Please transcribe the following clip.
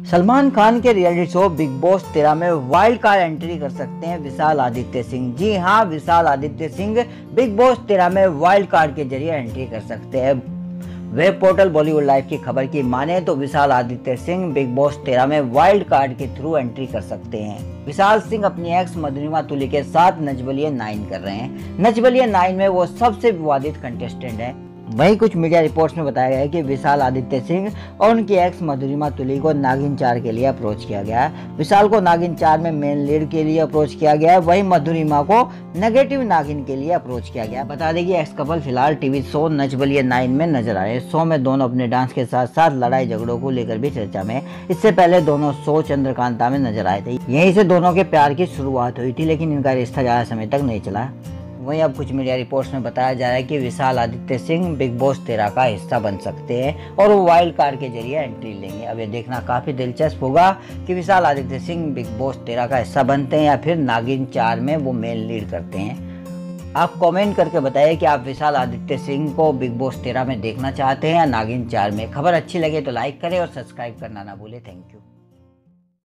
सलमान खान के reality show big Boss 13 में wild card entry कर सकते हैं विशाल आदित्य सिंह। जी हां, विशाल आदित्य सिंह बिग बॉस 13 में वाइल्ड कार्ड के जरिए एंट्री कर सकते हैं। वेब पोर्टल बॉलीवुड लाइव की खबर की माने तो विशाल आदित्य सिंह बिग बॉस 13 में वाइल्ड कार्ड के थ्रू एंट्री कर सकते हैं। विशाल सिंह अपनी एक्स मधुरिमा तुली के साथ नच बलिए 9 कर रहे हैं। नच बलिए 9 में वो सबसे विवादित कंटेस्टेंट हैं। वहीं कुछ मीडिया रिपोर्ट्स में बताया गया है कि विशाल आदित्य सिंह और उनकी एक्स मधुरिमा तुली को नागिन 4 के लिए अप्रोच किया गया है। विशाल को नागिन 4 में मेन लीड के लिए अप्रोच किया गया है, वहीं मधुरिमा को नेगेटिव नागिन के लिए अप्रोच किया गया है। बता दें कि एक्स कपल फिलहाल टीवी शो नच बलिए 9 में नजर आ रहे हैं। शो में दोनों अपने डांस के साथ साथ लड़ाई झगड़ों को लेकर भी चर्चा में। इससे पहले दोनों शो चंद्रकांता में नजर आए थे। यहीं से दोनों के प्यार की शुरुआत हुई थी, लेकिन इनका रिश्ता ज्यादा समय तक नहीं चला। वहीं अब कुछ मीडिया रिपोर्ट्स में बताया जा रहा है कि विशाल आदित्य सिंह बिग बॉस 13 का हिस्सा बन सकते हैं और वो वाइल्ड कार्ड के जरिए एंट्री लेंगे। अब ये देखना काफ़ी दिलचस्प होगा कि विशाल आदित्य सिंह बिग बॉस 13 का हिस्सा बनते हैं या फिर नागिन 4 में वो मेन लीड करते हैं। आप कमेंट करके बताइए कि आप विशाल आदित्य सिंह को बिग बॉस 13 में देखना चाहते हैं या नागिन 4 में। खबर अच्छी लगे तो लाइक करें और सब्सक्राइब करना ना भूलें। Thank you.